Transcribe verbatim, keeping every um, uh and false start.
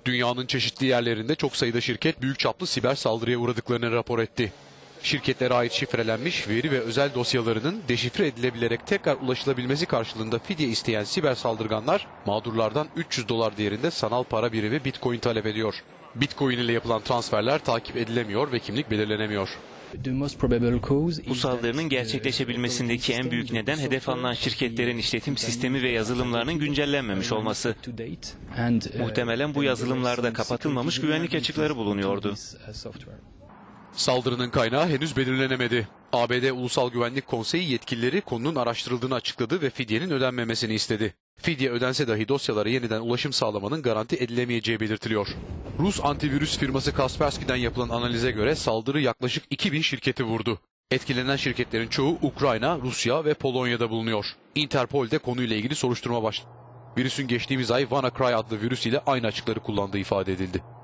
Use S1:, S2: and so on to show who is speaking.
S1: Dünyanın çeşitli yerlerinde çok sayıda şirket büyük çaplı siber saldırıya uğradıklarını rapor etti. Şirketlere ait şifrelenmiş veri ve özel dosyalarının deşifre edilebilerek tekrar ulaşılabilmesi karşılığında fidye isteyen siber saldırganlar mağdurlardan üç yüz dolar değerinde sanal para birimi Bitcoin talep ediyor. Bitcoin ile yapılan transferler takip edilemiyor ve kimlik belirlenemiyor.
S2: Bu saldırının gerçekleşebilmesindeki en büyük neden hedef alınan şirketlerin işletim sistemi ve yazılımlarının güncellenmemiş olması. Muhtemelen bu yazılımlarda kapatılmamış güvenlik açıkları bulunuyordu.
S1: Saldırının kaynağı henüz belirlenemedi. A B D Ulusal Güvenlik Konseyi yetkilileri konunun araştırıldığını açıkladı ve fidyenin ödenmemesini istedi. Fidye ödense dahi dosyalara yeniden ulaşım sağlamanın garanti edilemeyeceği belirtiliyor. Rus antivirüs firması Kaspersky'den yapılan analize göre saldırı yaklaşık iki bin şirketi vurdu. Etkilenen şirketlerin çoğu Ukrayna, Rusya ve Polonya'da bulunuyor. Interpol de konuyla ilgili soruşturma başlattı. Virüsün geçtiğimiz ay WannaCry adlı virüs ile aynı açıkları kullandığı ifade edildi.